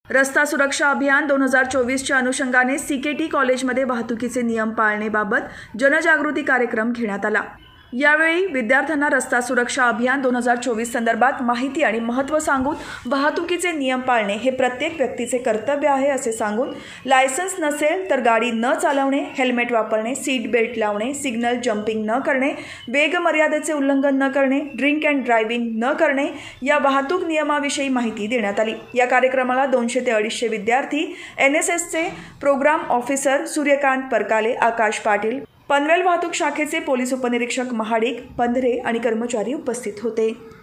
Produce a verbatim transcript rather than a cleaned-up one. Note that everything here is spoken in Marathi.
रस्ता सुरक्षा अभियान दोन हजार चोवीसच्या अनुषंगाने सी के टी कॉलेजमध्ये वाहतुकीचे नियम पाळणेबाबत जनजागृती कार्यक्रम घेण्यात आला। यावेळी विद्यार्थ्यांना रस्ता सुरक्षा अभियान दोन हजार चोवीस संदर्भात माहिती आणि महत्त्व सांगून वाहतुकीचे नियम पाळणे हे प्रत्येक व्यक्तीचे कर्तव्य आहे असे सांगून लायसन्स नसेल तर गाडी न चालवणे, हेल्मेट वापरणे, सीट बेल्ट लावणे, सिग्नल जंपिंग न करणे, वेग मर्यादेचे उल्लंघन न करणे, ड्रिंक अँड ड्रायव्हिंग न करणे या वाहतूक नियमाविषयी माहिती देण्यात आली। या कार्यक्रमाला दोनशे ते अडीचशे विद्यार्थी, एन एस एसचे प्रोग्राम ऑफिसर सूर्यकांत परकाले, आकाश पाटील, पनवेल वाहतूक शाखेचे पोलीस उपनिरीक्षक महाडिक, पंधरे आणि कर्मचारी उपस्थित होते।